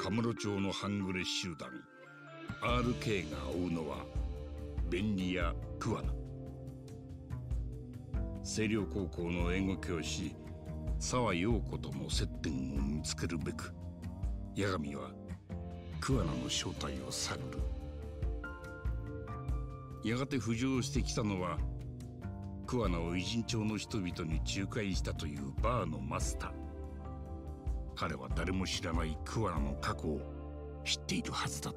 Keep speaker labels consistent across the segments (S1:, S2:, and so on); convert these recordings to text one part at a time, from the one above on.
S1: カムロ町の半グレ集団 RK が追うのは便利屋桑名。星稜高校の英語教師沢陽子との接点を見つけるべく八神は桑名の正体を探る。やがて浮上してきたのは桑名を偉人町の人々に仲介したというバーのマスター。彼は誰も知らない桑名の過去を知っているはずだった。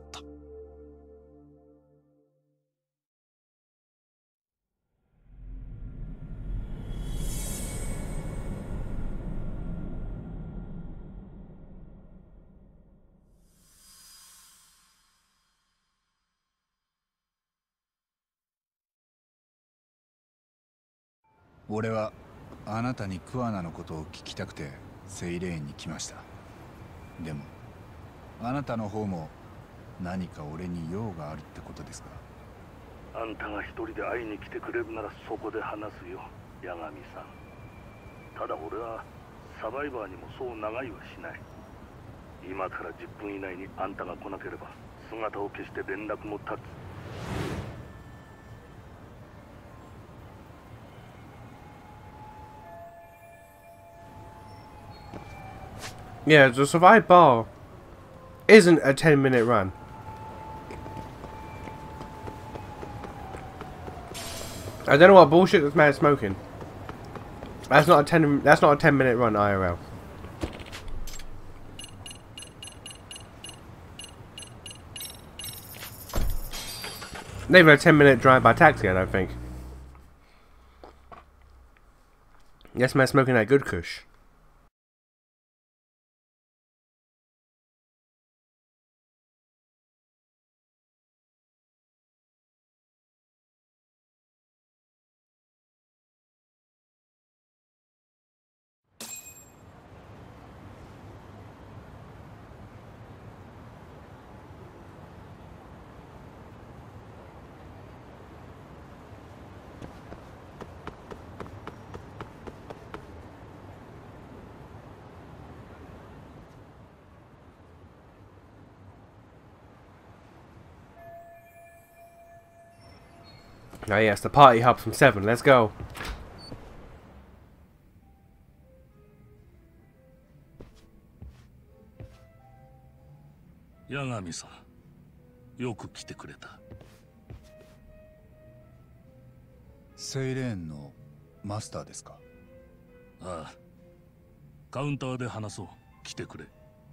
S2: 俺はあなたに桑名のことを聞きたくてセイレーンに来ました。でもあなたの方も何か俺に用があるってことですか？
S3: あんたが一人で会いに来てくれるならそこで話すよ、八神さん。ただ俺はサバイバーにもそう長居はしない。今から10分以内にあんたが来なければ姿を消して連絡も絶つ。
S4: Yeah, the Survive Bar isn't a 10-minute run. I don't know what bullshit this man's smoking. That's not a 10-minute run IRL. Not even a 10-minute drive by taxi, I don't think. Yes, man, smoking that good kush. Oh yes, the party hub from 7. Let's go.
S3: 八神さん、よく来てくれた。
S2: セイレーンのマスターですか？
S3: ああ、カウンターで話そう。来てくれ。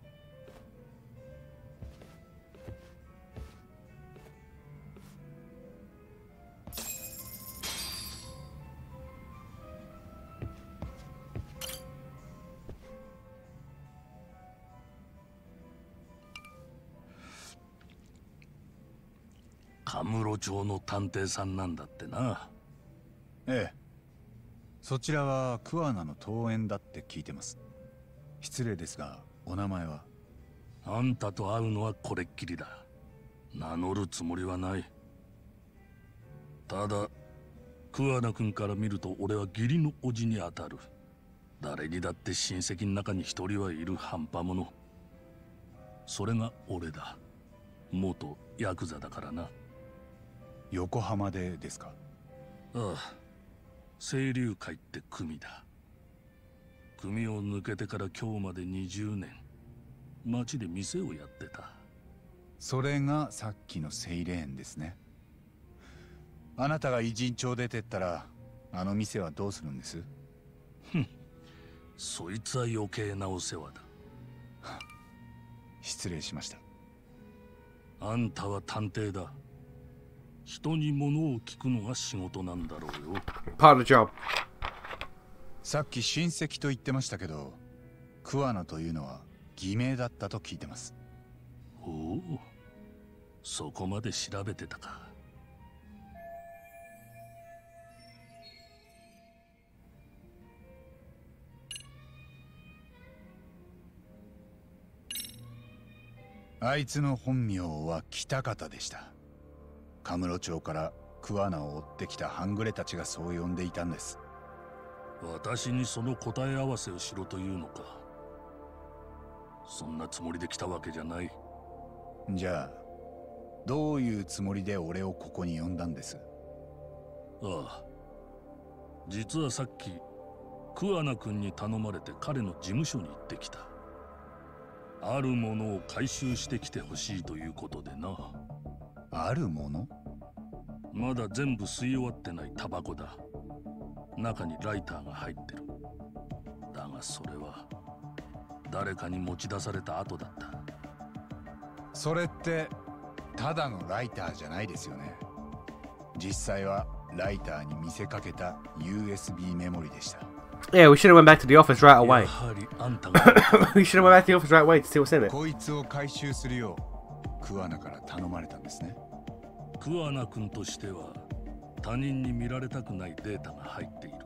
S3: カムロ町の探偵さんなんだってな。
S2: ええ。そちらは桑名の遠縁だって聞いてます。失礼ですが、お名前は？
S3: あんたと会うのはこれっきりだ。名乗るつもりはない。ただ、桑名君から見ると俺は義理の叔父に当たる。誰にだって親戚の中に一人はいる半端者。それが俺だ。元ヤクザだからな。
S2: 横浜でですか？
S3: ああ、清流会って組だ。組を抜けてから今日まで20年、町で店をやってた。
S2: それがさっきのセイレーンですね。あなたが偉人町出てったら、あの店はどうするんです？
S3: そいつは余計なお世話だ。
S2: 失礼しました。
S3: あんたは探偵だ。人に物を聞くのが仕事なんだろうよ。
S4: Part of the job.
S2: さっき親戚と言ってましたけど、桑名というのは偽名だったと聞いてます。
S3: おお、そこまで調べてたか。
S2: あいつの本名は北方でした。カムロ町から桑名を追ってきた半グレたちがそう呼んでいたんです。
S3: 私にその答え合わせをしろというのか。 そんなつもりで来たわけじゃない。
S2: じゃあどういうつもりで俺をここに呼んだんです？
S3: ああ、実はさっき桑名君に頼まれて彼の事務所に行ってきた。あるものを回収してきてほしいということでな。
S2: あるもの？
S3: まだ全部吸い終わってないタバコだ。中にライターが入ってる。だがそれは誰かに持ち出された後だった。
S2: それってただのライターじゃないですよね。実際はライターに見せかけた USB メモリでした。
S4: Yeah, we should have went back to the office right away.
S3: やはりあんたが
S4: We should have went back to the office right away to see what's in it.
S2: こいつを回収するよう桑名から頼まれたんですね。
S3: 桑名君としては他人に見られたくないデータが入っている。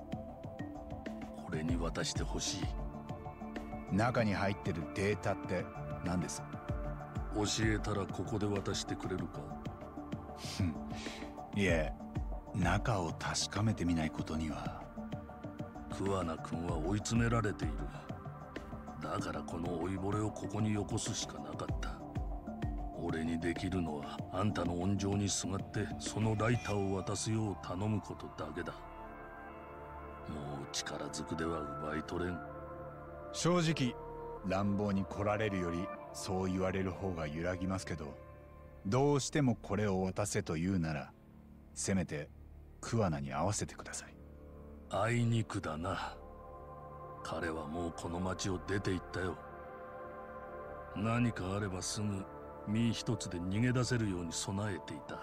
S3: 俺に渡してほしい。
S2: 中に入ってるデータって何です？
S3: 教えたらここで渡してくれるか？
S2: いえ、中を確かめてみないことには。
S3: 桑名君は追い詰められている。だからこの老いぼれをここによこすしかなかった。俺にできるのはあんたの温情にすがってそのライターを渡すよう頼むことだけだ。もう力ずくでは奪い取れん。
S2: 正直乱暴に来られるよりそう言われる方が揺らぎますけど、どうしてもこれを渡せと言うならせめて桑名に合わせてください。
S3: あいにくだな。彼はもうこの町を出て行ったよ。何かあればすぐ身一つで逃げ出せるように備えていた。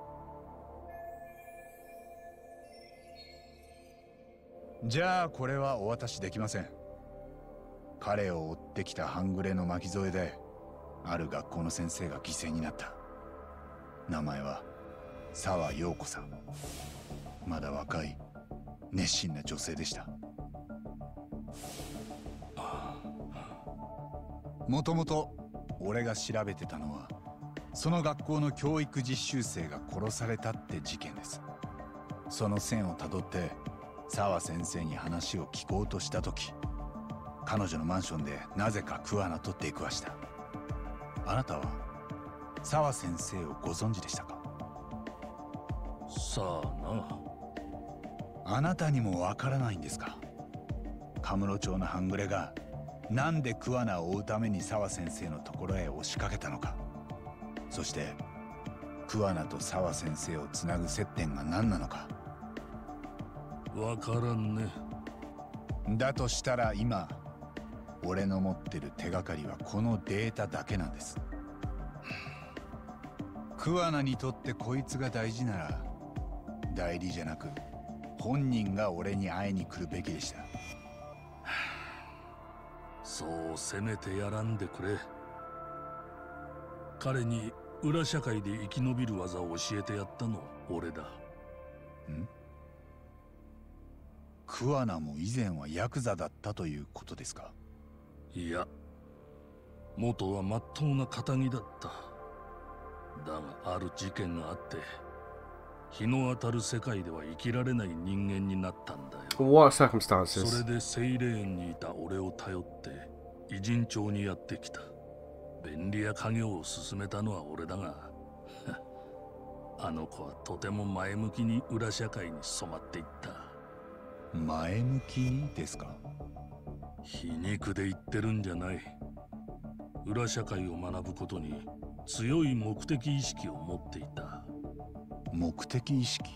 S2: じゃあこれはお渡しできません。彼を追ってきた半グレの巻き添えである学校の先生が犠牲になった。名前は沢陽子さん。まだ若い熱心な女性でした。もともと俺が調べてたのはその学校の教育実習生が殺されたって事件です。その線をたどって沢先生に話を聞こうとした時、彼女のマンションでなぜか桑名と出くわした。あなたは沢先生をご存知でしたか？
S3: さあな。
S2: あなたにもわからないんですか？カムロ町の半グレがなんで桑名を追うために沢先生のところへ押しかけたのか、そして桑名と沢先生をつなぐ接点が何なのか。
S3: わからんね。
S2: だとしたら今俺の持ってる手がかりはこのデータだけなんです。桑名にとってこいつが大事なら代理じゃなく本人が俺に会いに来るべきでした。
S3: そうせめてやらんでくれ。彼に裏社会で生き延びる技を教えてやったのは俺だ。
S2: ん？桑名も以前はヤクザだったということですか？
S3: いや、元はまっとうな堅気だった。だがある事件があって日の当たる世界では生きられない人間になったんだよ。
S4: What circumstances?
S3: それでセイレーンにいた俺を頼って偉人町にやってきた。便利屋家業を進めたのは俺だがあの子はとても前向きに裏社会に染まっていった。
S2: 前向きにですか？
S3: 皮肉で言ってるんじゃない。裏社会を学ぶことに強い目的意識を持っていた。
S2: 目的意識？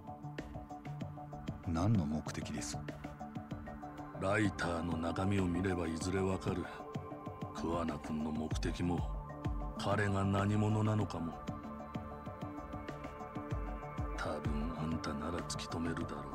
S2: 何の目的です？
S3: ライターの中身を見ればいずれわかる。桑名君の目的も彼が何者なのかも。多分あんたなら突き止めるだろう。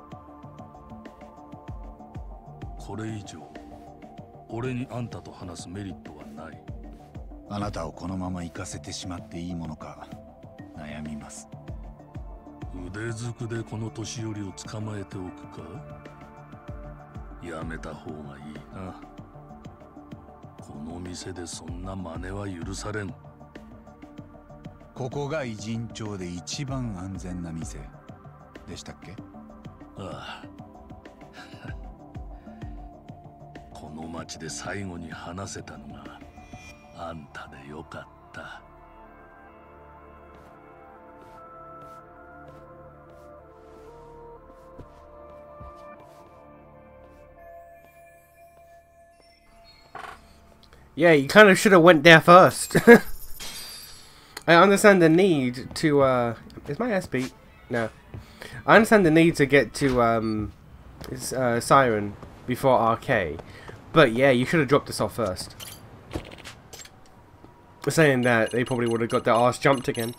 S3: これ以上俺にあんたと話すメリットはない。
S2: あなたをこのまま行かせてしまっていいものか悩みます。
S3: 腕づくでこの年寄りを捕まえておくか？やめた方がいいな。この店でそんな真似は許されん。
S2: ここが偉人町で一番安全な店でしたっけ？
S3: ああこの町で最後に話せたのがあんたでよかった。
S4: Yeah, you kind of should have went there first. I understand the need to, is my SP? No. I understand the need to get to, Siren before RK. But yeah, you should have dropped this off first. Saying that, they probably would have got their arse jumped again.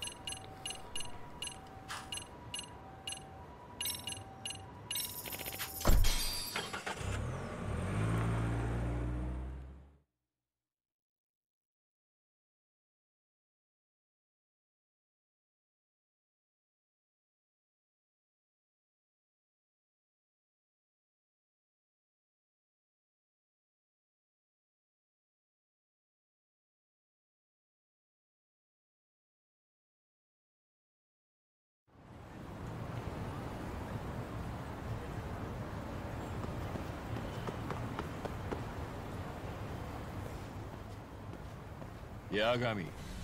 S5: 八神。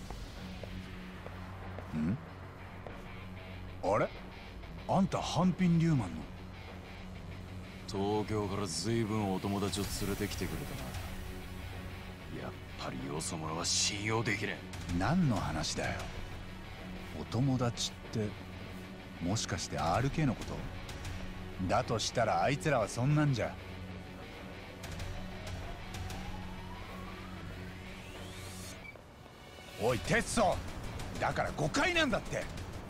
S2: ん？あれ？あんたハンピン・リューマンの。
S5: 東京から随分お友達を連れてきてくれたな。やっぱりよそ者は信用できねえ。
S2: 何の話だよ。お友達ってもしかして RK のこと？だとしたらあいつらはそんなんじゃ。おいテッソ、だから誤解なんだって。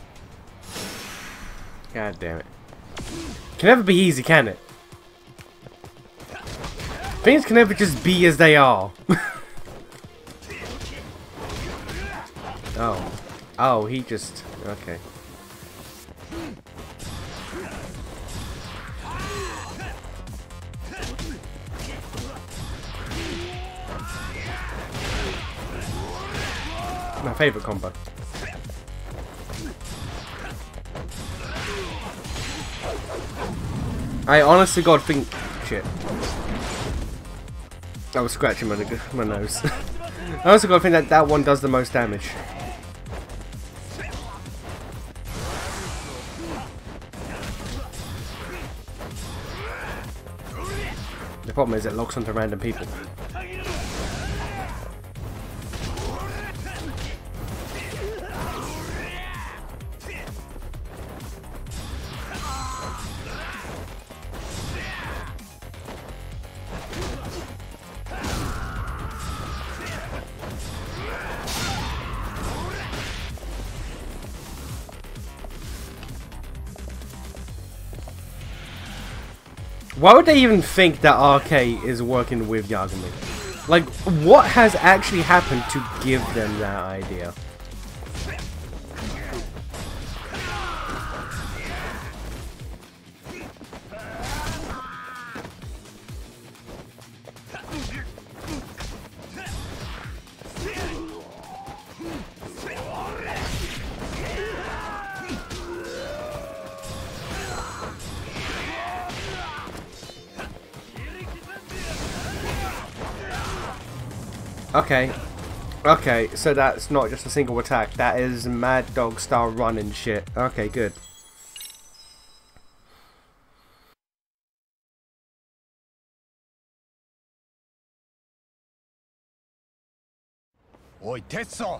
S4: God damn it. Can never be easy, can it? Things can never just be as they are. Oh. Oh, he just... Okay. My favorite combo. I honestly God think... Shit. I was scratching my nose. I honestly God think that that one does the most damage. The problem is it locks onto random people. Why would they even think that RK is working with Yagami? Like, what has actually happened to give them that idea? Okay. Okay, so that's not just a single attack. That is Mad Dog style run and shit. Okay, good.
S2: Oi, Tetsuo!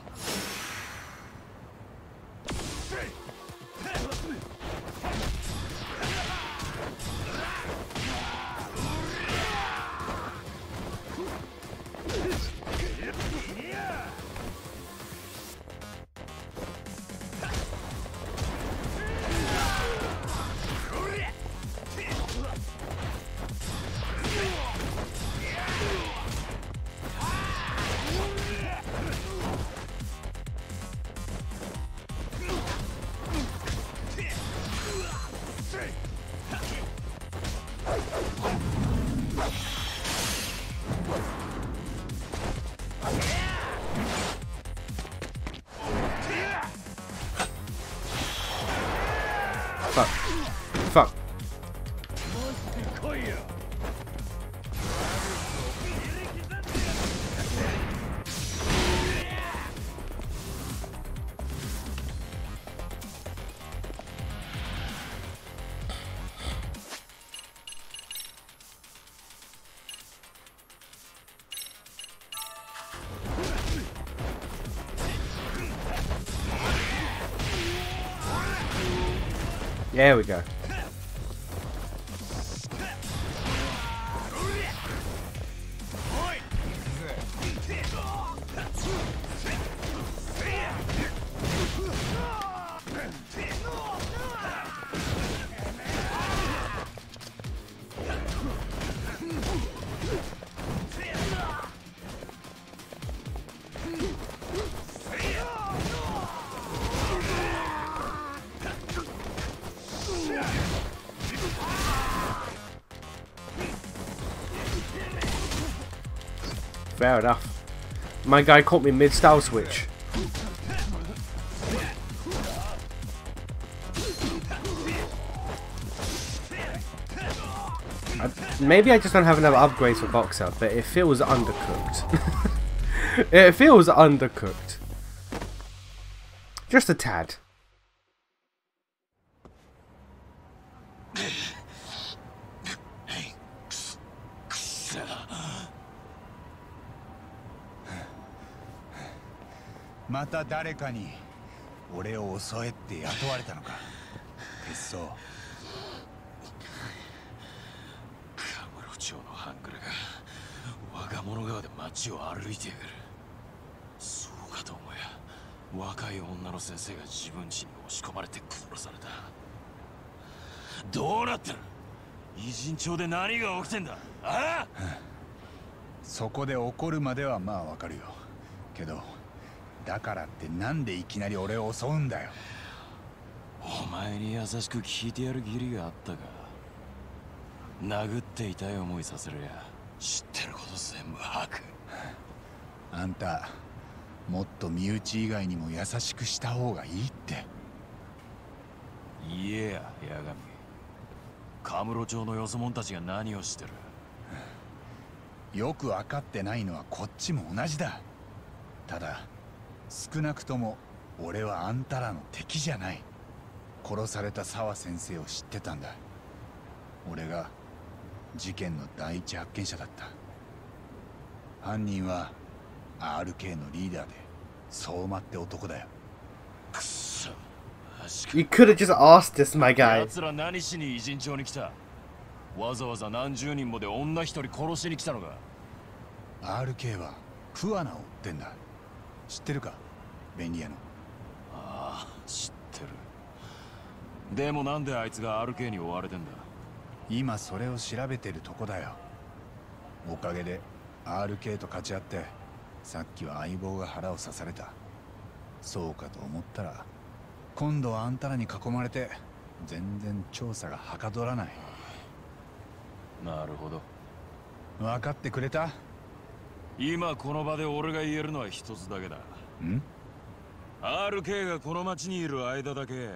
S4: There we go. Fair enough. My guy caught me mid-style switch. Maybe I just don't have enough upgrades for Boxer, but it feels undercooked. It feels undercooked. Just a tad.
S2: また誰かに俺を襲えって雇われたのか。鉄装。
S5: カムロ町の半グレが我が物川で街を歩いてやがる。そうかと思えば若い女の先生が自分家に押し込まれて殺された。どうなってる？偉人町で何が起きてんだ？ああ？
S2: そこで怒るまではまあわかるよ。けどだからってなんでいきなり俺を襲うんだよ。
S5: お前に優しく聞いてやる義理があったか。殴って痛い思いさせるや知ってること全部吐く。
S2: あんたもっと身内以外にも優しくした方がいいって。
S5: 言えや八神。カムロ町のよそ者たちが何をしてる？
S2: よく分かってないのはこっちも同じだ。ただ少なくとも俺はあんたらの敵じゃない。殺された沢先生を知ってたんだ。俺が事件の第一発見者だった。犯人は RK のリーダーで相馬って男だよ。
S5: くそ。
S4: You could have just asked this, my guy.
S5: 奴ら何しに偉人町に来た？わざわざ何十人もで女一人殺しに来たのか？
S2: RK は桑名を追ってんだ。知ってるか？便利屋の。
S5: ああ、知ってる。でもなんであいつが RK に追われてんだ？
S2: 今それを調べてるとこだよ。おかげで RK と勝ち合ってさっきは相棒が腹を刺された。そうかと思ったら今度はあんたらに囲まれて全然調査がはかどらない。
S5: なるほど。
S2: 分かってくれた？
S5: 今この場で俺が言えるのは一つだけだ。
S2: ん？
S5: RK がこの町にいる間だけ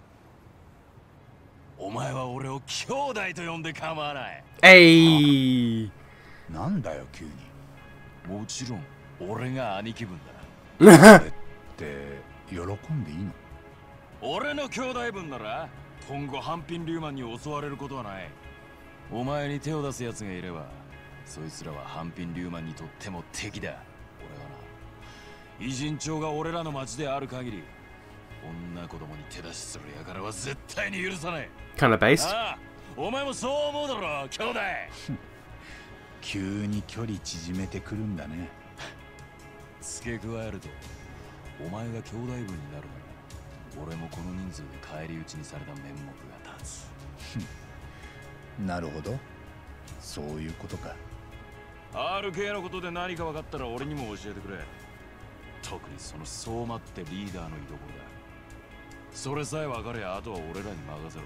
S5: お前は俺を兄弟と呼んで構わない。
S4: Hey.
S2: なんだよ急に。
S5: もちろん俺が兄貴分だ。
S2: それって喜んでいいの？
S5: 俺の兄弟分なら今後ハンピンリューマンに襲われることはない。お前に手を出す奴がいればそいつらはハンピンリューマンにとっても敵だ。俺はな、偉人町が俺らの町である限り女子供に手出しする輩は絶対に許さない。
S4: Kind of based.
S5: ああ、お前もそう思うだろ兄弟。
S2: 急に距離縮めてくるんだね。
S5: 付け加えるとお前が兄弟分になるなら俺もこの人数で返り討ちにされた面目が立つ。
S2: なるほど、そういうことか。
S5: RK のことで何か分かったら俺にも教えてくれ。特にその相馬ってリーダーの居所だ。それさえ分かればあとは俺らに任せろ。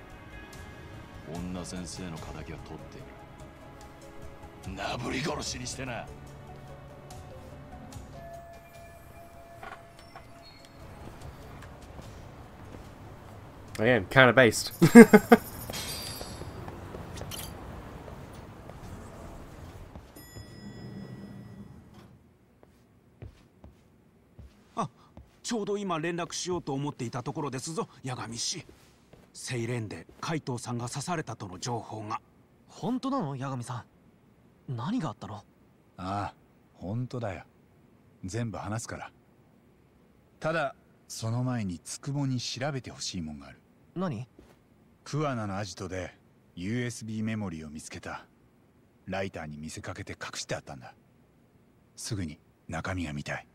S5: 女先生の仇は取ってやる。なぶり殺しにしてな。
S4: Again, kind of based.
S6: ちょうど今連絡しようと思っていたところですぞ、八神氏。セイレーンで海藤さんが刺されたとの情報が。
S7: 本当なの、八神さん？何があったの？
S2: ああ、本当だよ。全部話すから。ただその前につくもに調べてほしいもんがある。
S7: 何？
S2: クアナのアジトで USB メモリーを見つけた。ライターに見せかけて隠してあったんだ。すぐに中身が見たい。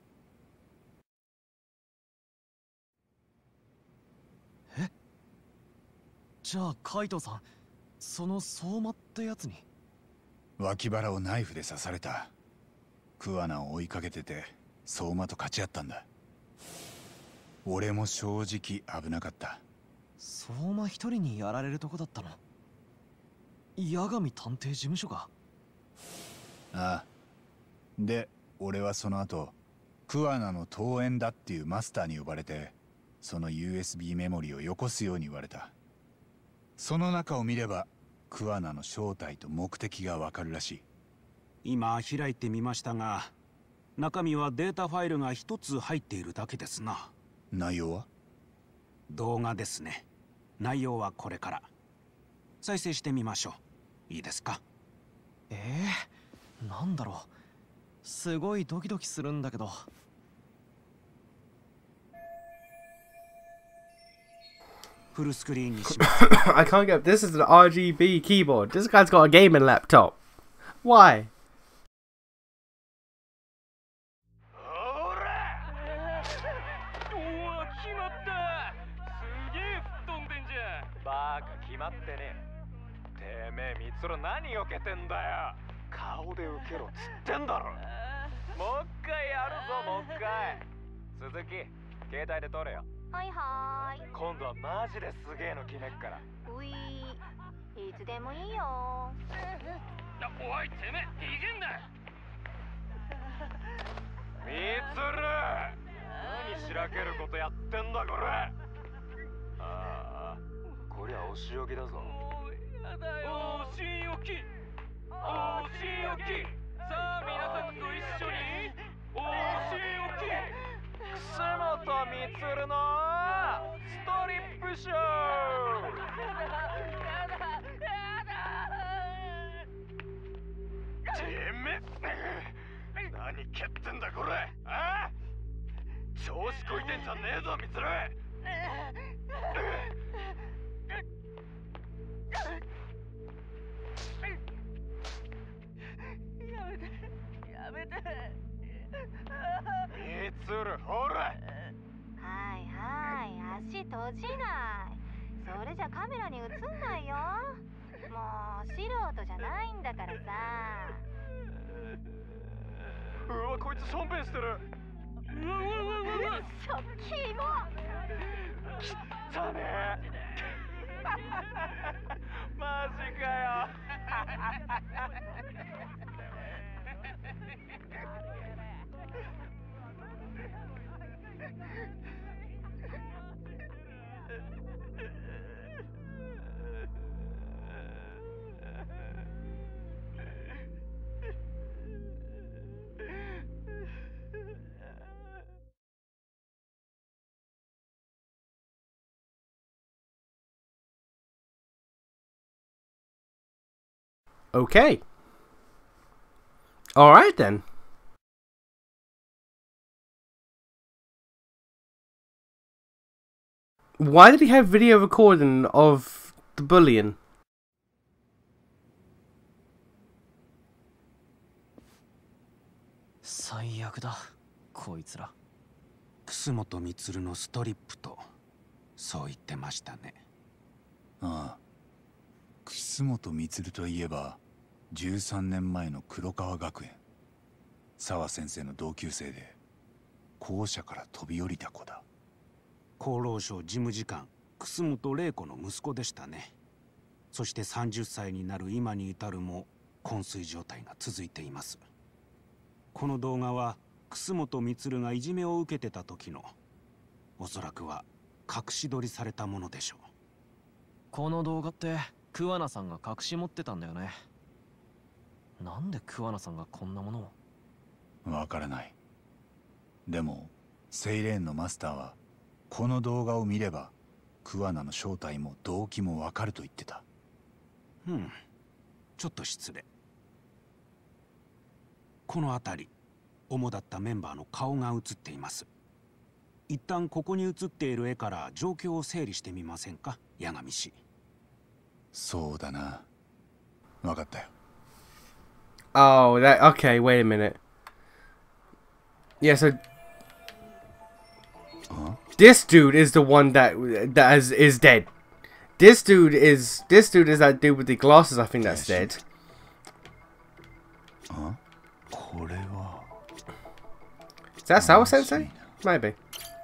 S7: え？じゃあカイトさん、その相馬ってやつに。
S2: 脇腹をナイフで刺された。クアナを追いかけてて相馬と勝ち合ったんだ。俺も正直危なかった。
S7: 相馬一人にやられるとこだったの？八神探偵事務所か？
S2: ああ。で俺はその後クアナの遠縁だっていうマスターに呼ばれて、その USB メモリーをよこすように言われた。その中を見ればクアナの正体と目的がわかるらしい。
S6: 今開いてみましたが、中身はデータファイルが一つ入っているだけですな。
S2: 内容は？
S6: 動画ですね。内容はこれから。再生してみましょう。いいですか？
S7: なんだろう。すごいドキドキするんだけど。
S6: フルスクリーンにします。
S4: I can't get. This is an RGB keyboard. This guy's got a gaming laptop. Why? Okay. All right then. Why did he have video recording of the bullying?
S7: 最悪だ、こいつら。
S6: 楠本充のストリップと、そう言ってましたね。
S2: ああ。楠本充といえば13年前の黒川学園、沢先生の同級生で校舎から飛び降りた子だ。
S6: 厚労省事務次官楠本玲子の息子でしたね。そして30歳になる今に至るも昏睡状態が続いています。この動画は楠本充がいじめを受けてた時の、おそらくは隠し撮りされたものでしょう。
S7: この動画って桑名さんが隠し持ってたんだよね。なんで桑名さんがこんなものを？
S2: わからない。でもセイレーンのマスターはこの動画を見れば桑名の正体も動機もわかると言ってた。
S6: ちょっと失礼。この辺り、主だったメンバーの顔が映っています。一旦ここに映っている絵から状況を整理してみませんか、 八神氏。
S2: そうだな。わかったよ。
S4: Oh, that okay. Wait a minute. Yeah, so this dude is the one that is dead. This dude is that dude with the glasses. I think that's dead.
S2: これは
S4: Is that Sawa Sensei? Maybe.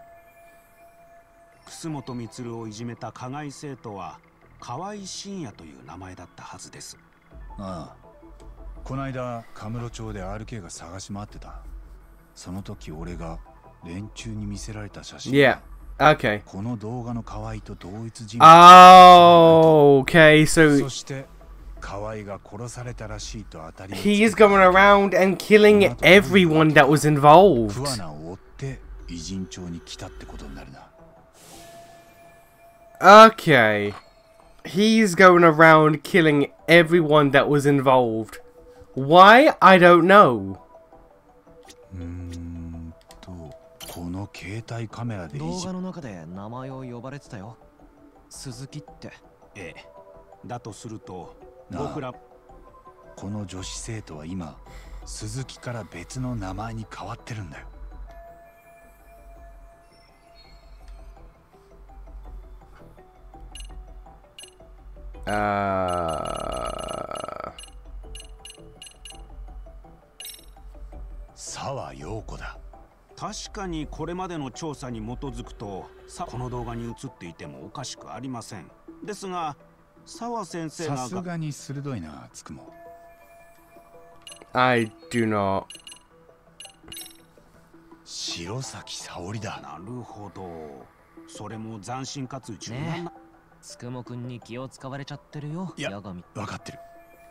S6: 楠本充をいじめた加害生徒は河合信也という名前だったはずです。
S2: ああ、こないだカムロ町で RK が探し回ってた。その時俺が連中に見せられた写真。
S4: Yeah. Okay.
S2: この動画の河合と同一人物。
S4: Oh, okay. So
S2: そして河合が殺されたらしいと当たり。
S4: he is going around and killing everyone that was involved.
S2: 桑名を追って偉人町に来たってことになるな。
S4: Okay. He's going around killing everyone that was involved. Why? I don't know.
S2: この携帯カメラで
S7: 動画の中で名前を呼ばれてたよ。鈴木って。
S6: ええ。だとすると
S2: なあ、
S6: 僕ら
S2: この女子生徒は今鈴木から別の名前に変わってるんだよ。沢陽子だ。
S6: 確かにこれまでの調査に基づくとこの動画に映っていてもおかしくありません。ですが沢先生が
S2: さすがに鋭いな、つくも。
S4: I do not.
S2: 白崎沙織だ。
S6: なるほど。それも斬新かつ柔軟な。
S7: ねえ、つくもくんに気を使われちゃってるよ。
S2: いや、
S7: 八神。
S2: 分かってる。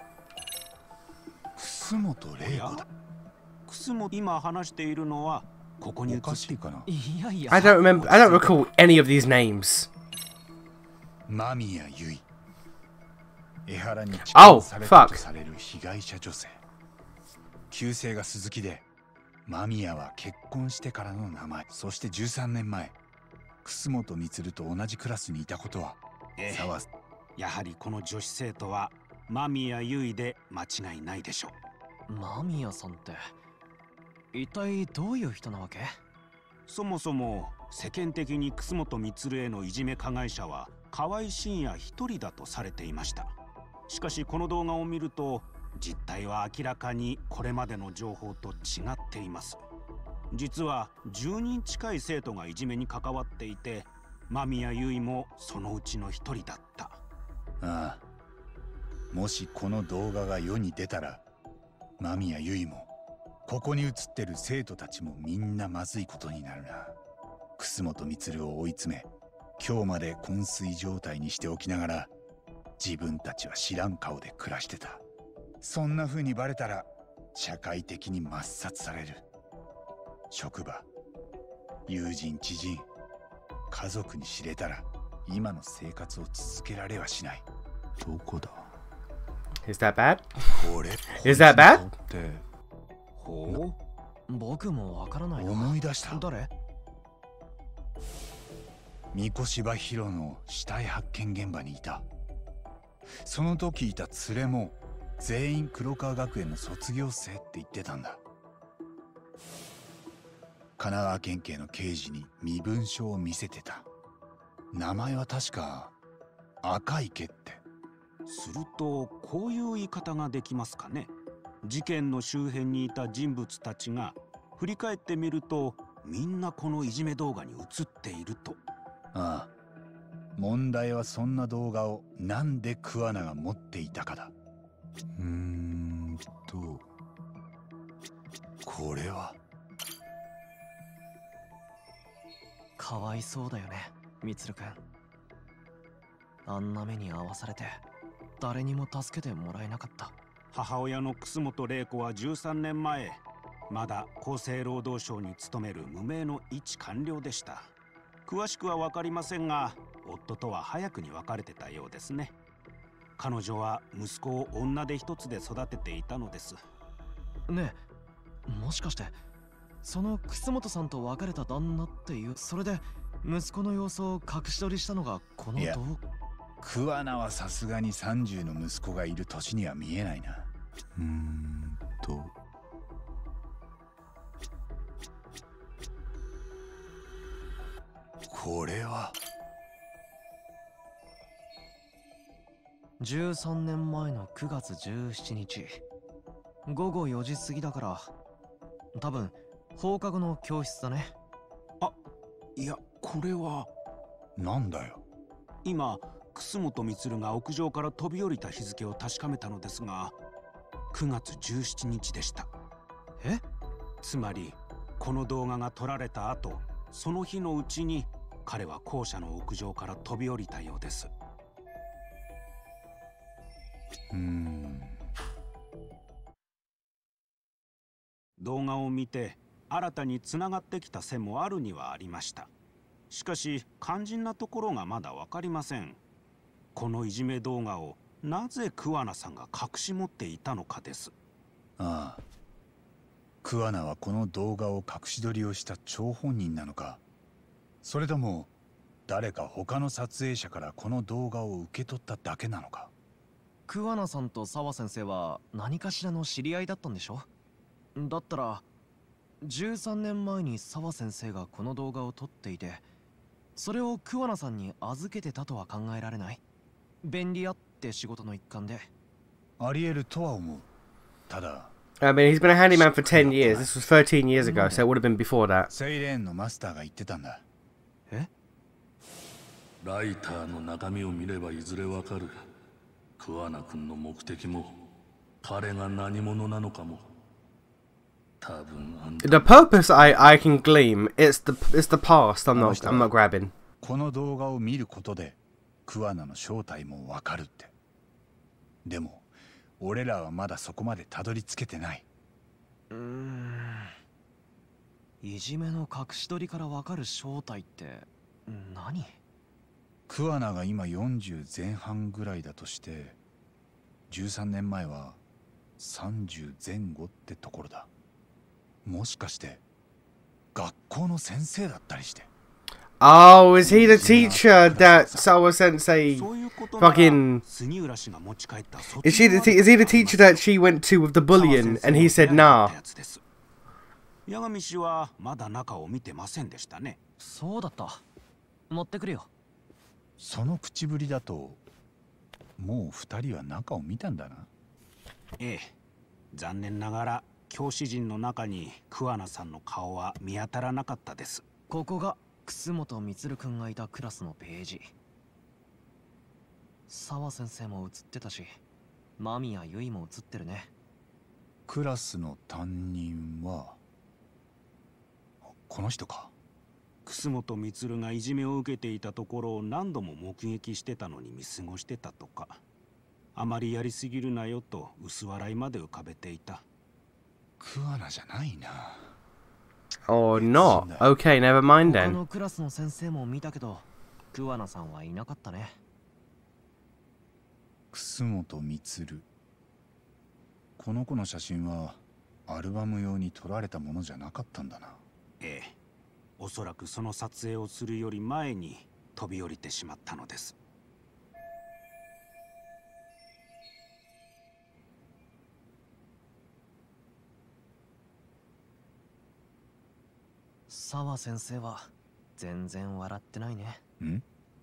S2: 楠本玲子だ。
S6: 楠本今話しているのはここに映
S2: おかしいかな。
S7: いやいや。
S4: I don't recall any of these names.
S2: 間宮結衣。江原に痴
S4: Oh,
S2: 漢されたと
S4: fuck.
S2: される被害者女性。旧姓が鈴木で、間宮は結婚してからの名前。そして13年前、楠本充と同じクラスにいたことは、沢。
S6: やはりこの女子生徒は間宮結衣で間違いないでしょう。
S7: 間宮さんって一体どういう人なわけ？
S6: そもそも世間的に楠本充へのいじめ加害者は河合信也一人だとされていました。しかしこの動画を見ると実態は明らかにこれまでの情報と違っています。実は10人近い生徒がいじめに関わっていて、間宮結衣もそのうちの一人だった。
S2: ああ、もしこの動画が世に出たら、間宮結衣もここに映ってる生徒たちもみんなまずいことになるな。楠本充を追い詰め、今日まで昏睡状態にしておきながら、自分たちは知らん顔で暮らしてた。そんな風にバレたら社会的に抹殺される。職場、友人、知人、家族に知れたら今の生活を続けられはしない。どこだ？
S4: Is that bad?
S2: これ
S4: Is that bad?
S2: って
S6: ほう。
S7: 僕もわからないな。
S2: 思い出した。
S7: 誰？
S2: 三越柴弘の死体発見現場にいた。その時いた連れも全員黒川学園の卒業生って言ってたんだ。神奈川県警の刑事に身分証を見せてた。名前は確か赤池って。
S6: するとこういう言い方ができますかね。事件の周辺にいた人物たちが振り返ってみるとみんなこのいじめ動画に映っていると。
S2: ああ、問題はそんな動画をなんで桑名が持っていたかだ。これは
S7: かわいそうだよね、みつるくん。あんな目に遭わされて誰にも助けてもらえなかった。
S6: 母親の楠本玲子は13年前、まだ厚生労働省に勤める無名の一官僚でした。詳しくは分かりませんが、夫とは早くに別れてたようですね。彼女は息子を女手一つで育てていたのです。
S7: ねえ、もしかしてその楠本さんと別れた旦那っていう、それで息子の様子を隠し撮りしたのがこの
S2: いや、
S7: 動画？
S2: 桑名はさすがに30の息子がいる年には見えないな。これは
S7: 13年前の9月17日午後4時過ぎだから、多分放課後の教室だね。
S6: あ、いや、これは
S2: なんだよ。
S6: 今楠本充が屋上から飛び降りた日付を確かめたのですが、9月17日でした。
S7: え？
S6: つまりこの動画が撮られた後、その日のうちに彼は校舎の屋上から飛び降りたようです。動画を見て新たに繋がってきた線もあるにはありました。しかし肝心なところがまだ分かりません。このいじめ動画をなぜ桑名さんが隠し持っていたのかです。
S2: ああ、桑名はこの動画を隠し撮りをした張本人なのか、それとも誰か他の撮影者からこの動画を受け取っただけなのか。
S7: 桑名さんと澤先生は何かしらの知り合いだったんでしょ？だったら13年前に澤先生がこの動画を撮っていて、それを桑名さんに預けてたとは考えられない？便利屋って仕事の一環で。
S2: ありえるとは思う。ただ、
S4: I mean, he's been a handyman for 10 years. This was 13 years ago, so it would have been before that.
S2: セイレーンのマスターが言ってたんだ。
S7: え？
S3: ライターの中身を見ればいずれわかる。桑名君の目的も彼が何者なのかも。多分あんた
S4: The purpose I can glean, it's the past. I'm not grabbing.
S2: この動画を見ることで桑名の正体もわかるって。でも俺らはまだそこまでたどり着けてない。
S7: いじめの隠し撮りからわかる正体って何？
S2: 桑名が今40前半ぐらいだとして、13年前は30前後ってところだ。もしかして学校の先生だったりして。
S4: Oh, is he the teacher that Sawa Sensei fucking... Is he the teacher that she went to with the bullying and he said nah?
S6: 八神氏はまだ中を見てませんでしたね。
S7: そうだった。持ってくるよ。
S2: その口ぶりだともう二人は中を見たんだな。
S6: ええ、残念ながら教師陣の中に桑名さんの顔は見当たらなかったです。
S7: ここが楠本充くんがいたクラスのページ。澤先生も映ってたし、間宮結衣も映ってるね。
S2: クラスの担任はこの人か。
S6: 楠本充がいじめを受けていたところを何度も目撃してたのに見過ごしてたとか、あまりやりすぎるなよと薄笑いまで浮かべていた。
S2: 桑名じゃないな。
S4: Or not. Okay, never mind
S7: 他
S4: then.
S7: のクラスの先生も見たけど、桑名さんはいなかったね。
S2: 楠本充。この子の写真はアルバム用に撮られたものじゃなかったんだな。
S6: ええ、おそらくその撮影をするより前に飛び降りてしまったのです。
S7: 澤先生は全然笑ってないね。
S2: ん？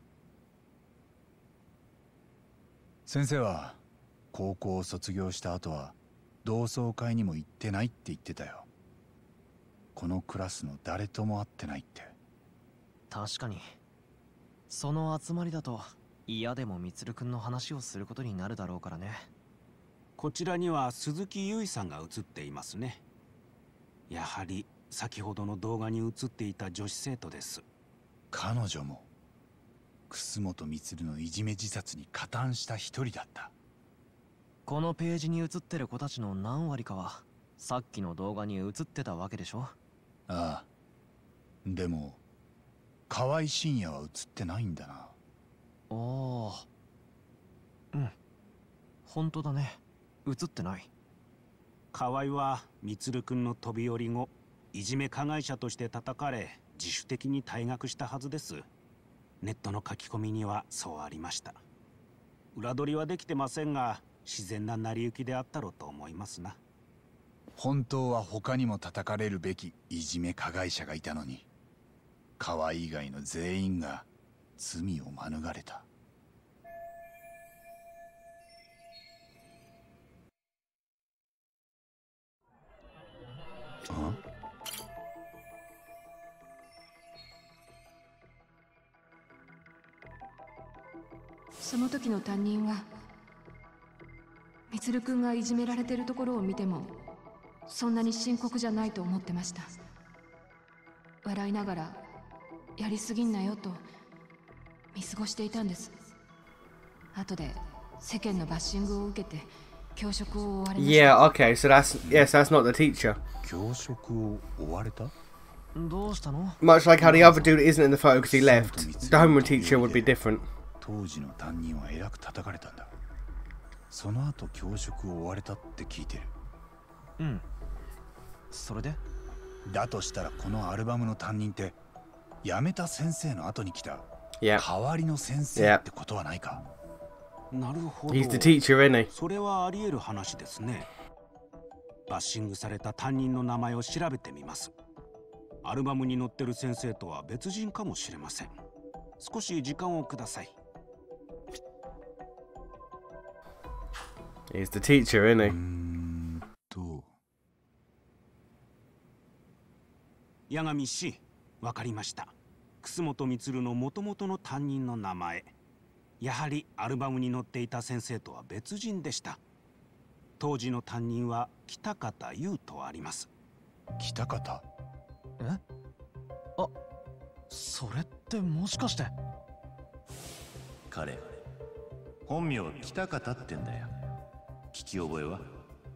S2: 先生は高校を卒業した後は同窓会にも行ってないって言ってたよ。このクラスの誰とも会ってないって。
S7: 確かに。その集まりだと嫌でも充くんの話をすることになるだろうからね。
S6: こちらには鈴木結衣さんが映っていますね。やはり先ほどの動画に映っていた女子生徒です。
S2: 彼女も楠本充のいじめ自殺に加担した一人だった。
S7: このページに映ってる子たちの何割かはさっきの動画に映ってたわけでしょ。
S2: ああ。でも河合真也は映ってないんだな。
S7: おお。うん。本当だね。映ってない。
S6: 河合は充くんの飛び降り後、いじめ加害者として叩かれ自主的に退学したはずです。ネットの書き込みにはそうありました。 裏取りはできてませんが、自然な成り行きであったろうと思いますな。
S2: 本当は他にも叩かれるべきいじめ加害者がいたのに、河合以外の全員が罪を免れた。
S8: その時の担任は、充くんがいじめられてるところを見てもそんなに深刻じゃないと思ってました。笑いながらやりすぎんなよと見過ごしていたんです。後で世間のバッシングを受けて教職を追われました。
S4: Yeah, okay, so that's not the teacher.
S2: 教職を追われた？
S7: どうしたの？
S4: Much like how the other dude isn't in the photo because he left, the homeroom teacher would be different.
S2: 当時の担任はえらく叩かれたんだ。その後教職を追われたって聞いてる。
S7: うん。それで？
S2: だとしたらこのアルバムの担任って辞めた先生の後に来た
S4: Yeah.
S2: 代わりの先生ってことはないか？
S6: なるほど。
S4: He's the teacher, isn't he?
S6: それはあり得る話ですね。バッシングされた担任の名前を調べてみます。アルバムに載ってる先生とは別人かもしれません。少し時間をください。
S4: He's the teacher, isn't he?
S6: 八神氏、わかりました。楠本充の元々の担任の名前、やはりアルバムに載っていた先生とは別人でした。当時の担任は北方優とあります。
S2: 北方？
S7: え？あ、それってもしかして。
S9: 彼、本名北方ってんだよ。聞き覚えは？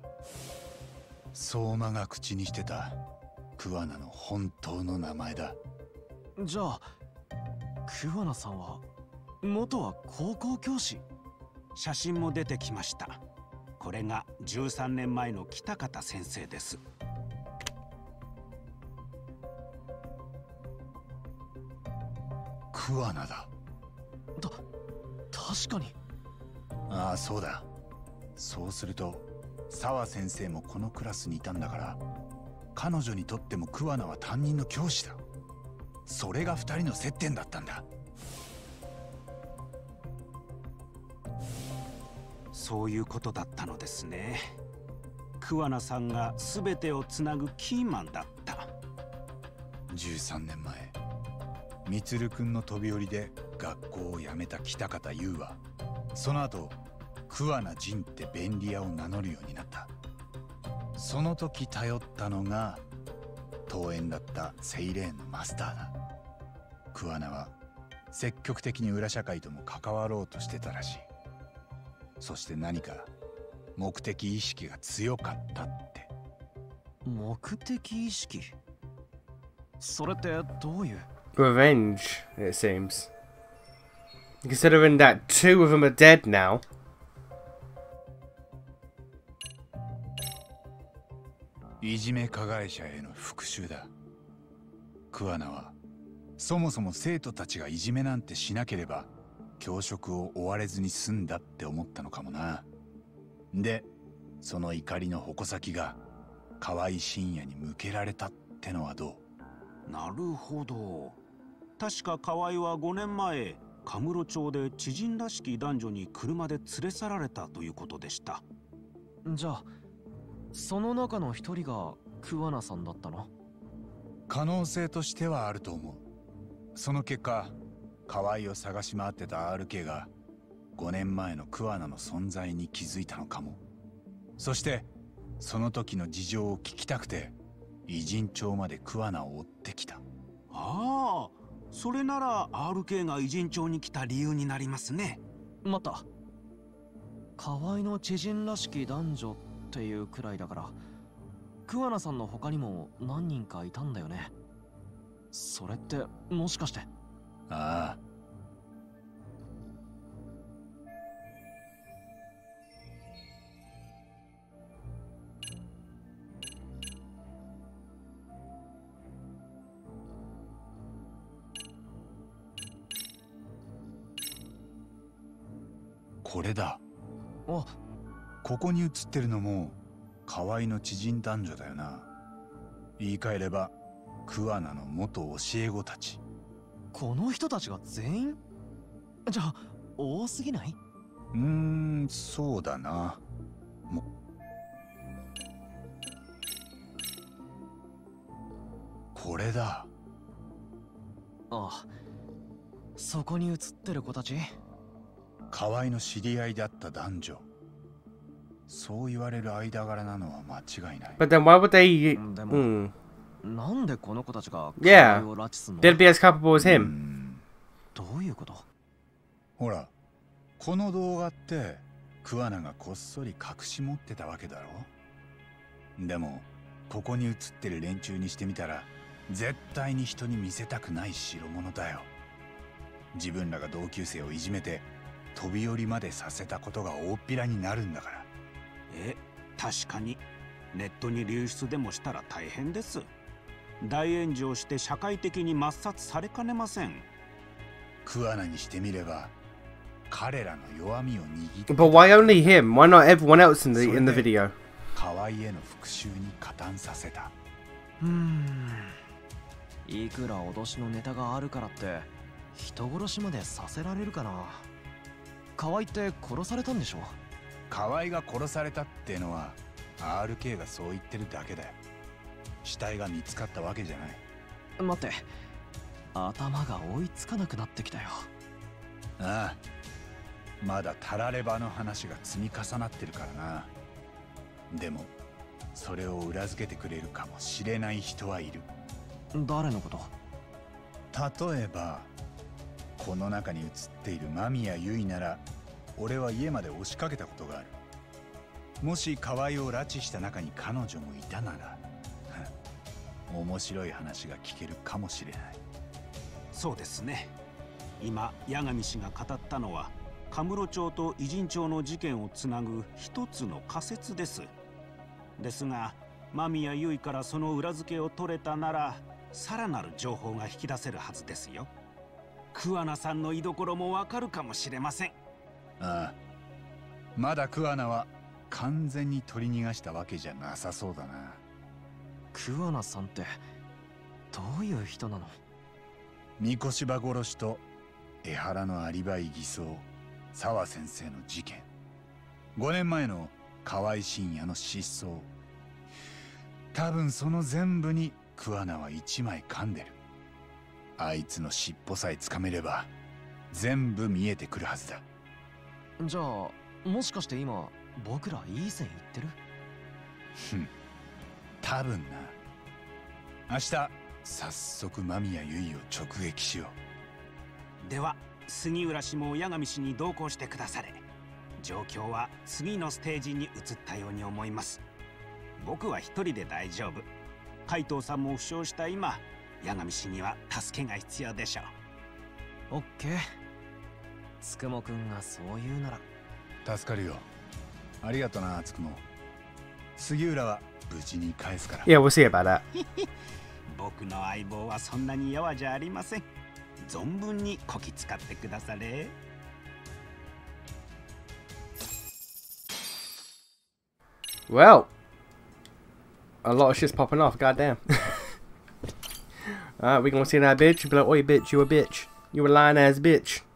S2: 相馬が口にしてた桑名の本当の名前だ。
S7: じゃあ桑名さんは元は高校教師？
S6: 写真も出てきました。これが13年前の北方先生です。
S2: 桑名だ。
S7: 確かに。
S2: ああ、そうだ。そうすると澤先生もこのクラスにいたんだから、彼女にとっても桑名は担任の教師だ。それが2人の接点だったんだ。
S6: そういうことだったのですね。桑名さんが全てをつなぐキーマンだった。
S2: 13年前、充くんの飛び降りで学校を辞めた北方優は、その後桑名仁って便利屋を名乗るようになった。その時頼ったのが遠縁だったセイレーンのマスターだ。桑名は積極的に裏社会とも関わろうとしてたらしい。そして何か目的意識が強かったって。
S7: 目的意識？それってどういう？
S4: Revenge, it seems. Considering that 2 of them are dead now.
S2: いじめ加害者への復讐だ。桑名はそもそも生徒たちがいじめなんてしなければ教職を追われずに済んだって思ったのかもな。で、その怒りの矛先が河合信也に向けられたってのはど
S6: う？なるほど。確か河合は5年前、カムロ町で知人らしき男女に車で連れ去られたということでした。
S7: じゃあその中の一人が桑名さんだったの？
S2: 可能性としてはあると思う。その結果、河合を探し回ってた RK が5年前の桑名の存在に気づいたのかも。そしてその時の事情を聞きたくて偉人町まで桑名を追ってきた。
S6: ああ、それなら RK が偉人町に来た理由になりますね。
S7: 待った。河合の知人らしき男女っていうくらいだから、桑名さんの他にも何人かいたんだよね。それってもしかして？
S2: ああ。 これだ。
S7: あ、
S2: ここに写ってるのも河合の知人男女だよな。言い換えれば桑名の元教え子たち。
S7: この人たちが全員？じゃあ多すぎない？
S2: そうだな。これだ。
S7: ああ、そこに写ってる子たち、
S2: 河合の知り合いだった男女。そう言われる間柄なのは間違いない。
S4: But then why would they...
S7: でも、なんでこの子たちが
S4: Yeah,
S7: 河合を拉致すんの？
S4: they'd be as culpable as him.
S7: どういうこと？
S2: ほら、この動画って桑名がこっそり隠し持ってたわけだろ。でもここに映ってる連中にしてみたら絶対に人に見せたくない代物だよ。自分らが同級生をいじめて飛び降りまでさせたことが大っぴらになるんだから。
S6: 確かにネットに流出でもしたら大変です。大炎上して社会的に抹殺されかねません。
S2: 桑名にしてみれば彼らの弱みを握って。
S4: But why only him? Why not everyone else in the video?
S2: 河合への復讐に加担させた。
S7: いくら脅しのネタがあるからって人殺しまでさせられるかな。河合って殺されたんでしょ？
S2: 河合が殺されたってのは RK がそう言ってるだけだよ。死体が見つかったわけじゃない。
S7: 待って、頭が追いつかなくなってきたよ。
S2: ああ、まだたらればの話が積み重なってるからな。でもそれを裏付けてくれるかもしれない人はいる。
S7: 誰のこと？
S2: 例えばこの中に写っている間宮結衣なら俺は家まで押しかけたことがある。もし河合を拉致した中に彼女もいたなら面白い話が聞けるかもしれない。
S6: そうですね。今八神氏が語ったのはカムロ町と偉人町の事件をつなぐ一つの仮説です。ですが間宮結衣からその裏付けを取れたならさらなる情報が引き出せるはずですよ。桑名さんの居所もわかるかもしれません。
S2: ああ、まだ桑名は完全に取り逃がしたわけじゃなさそうだな。
S7: 桑名さんってどういう人なの？
S2: 三越柴殺しと江原のアリバイ偽装、沢先生の事件、5年前の河合信也の失踪、多分その全部に桑名は一枚噛んでる。あいつの尻尾さえつかめれば全部見えてくるはずだ。
S7: じゃあもしかして今僕らいい線いってる？
S2: 多分な。明日早速間宮結衣を直撃しよ
S6: う。では杉浦氏も八神氏に同行してくだされ。状況は次のステージに移ったように思います。僕は一人で大丈夫。海藤さんも負傷した今、八神氏には助けが必要でしょう。
S7: オッケー。つくもくんがそう言うなら
S2: 助かるよ。ありがとな、つくも。杉浦は無事に返すから。
S4: Yeah, we'll see about that.
S6: 僕の相棒はそんなに弱じゃありません。存分にこき使ってくだされ。
S4: Well, a lot of shit's popping off, goddamn. Alright, we gonna see that bitch and be like, oi bitch, you a bitch. You a lying ass bitch.